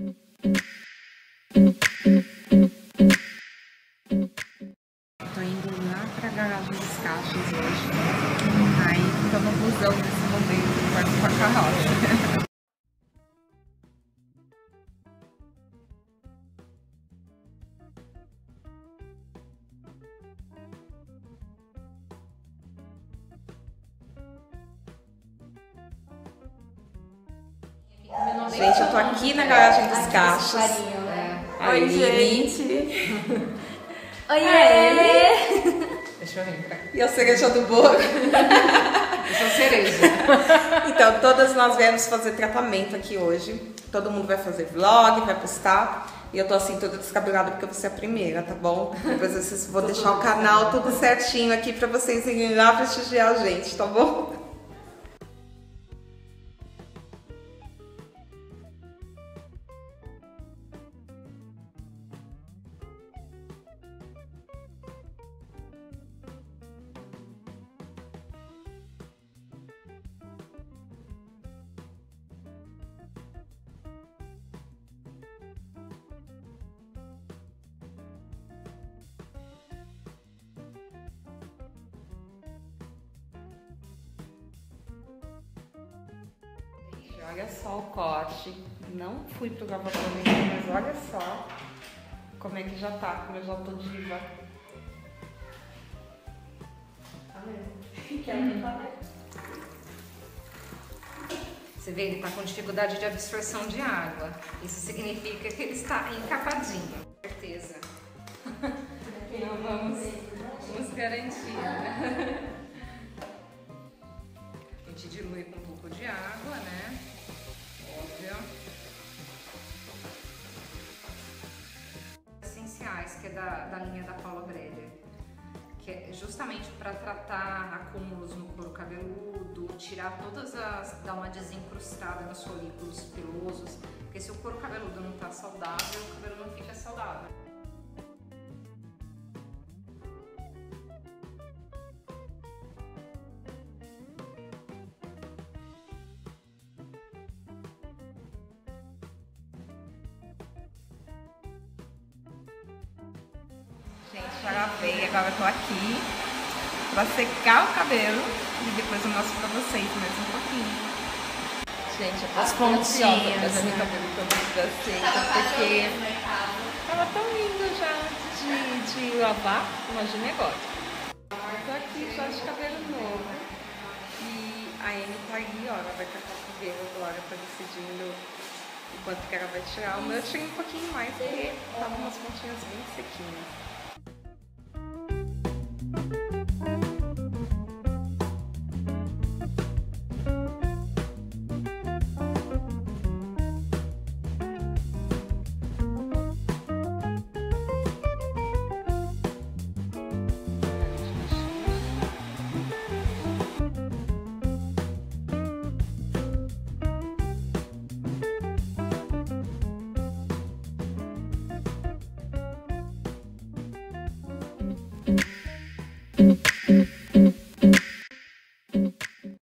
Tô indo lá pra garagem dos caixas hoje. Aí tô no busão nesse momento, perto com a carroça. Gente, eu tô aqui na garagem dos caixas. Oi, gente! Oiê! Deixa eu vir pra cá. E a cereja do bolo. Eu sou cereja. Então, todas nós viemos fazer tratamento aqui hoje. Todo mundo vai fazer vlog, vai postar. E eu tô assim, toda descabelada porque eu vou ser a primeira, tá bom? Depois vocês vou deixar o canal tudo certinho aqui pra vocês irem lá prestigiar a gente, tá bom? Olha só o corte, não fui pro gravador ainda, mas olha só como é que já tá, como eu já tô diva. Tá vendo? Você vê, ele tá com dificuldade de absorção de água. Isso significa que ele está encapadinho. Com certeza. Não vamos garantir, né? A gente dilui com um pouco de água, né? Óbvio. Essenciais, que é da linha da Paula Breder, que é justamente para tratar acúmulos no couro cabeludo, tirar dar uma desencrustada nos folículos pilosos, porque se o couro cabeludo não está saudável, o cabelo não fica saudável. Gente, já lavei, agora eu tô aqui pra secar o cabelo e depois eu mostro pra vocês mais um pouquinho. Gente, eu tô As pontinhas, pra ver meu né? cabelo todo já seca, porque tava tão lindo já antes de lavar, imagina agora. Tô aqui já de cabelo novo e a Amy tá aí, ó, ela vai cortar o cabelo agora, tá decidindo o quanto que ela vai tirar. O meu eu tirei um pouquinho mais porque tava umas pontinhas bem sequinhas.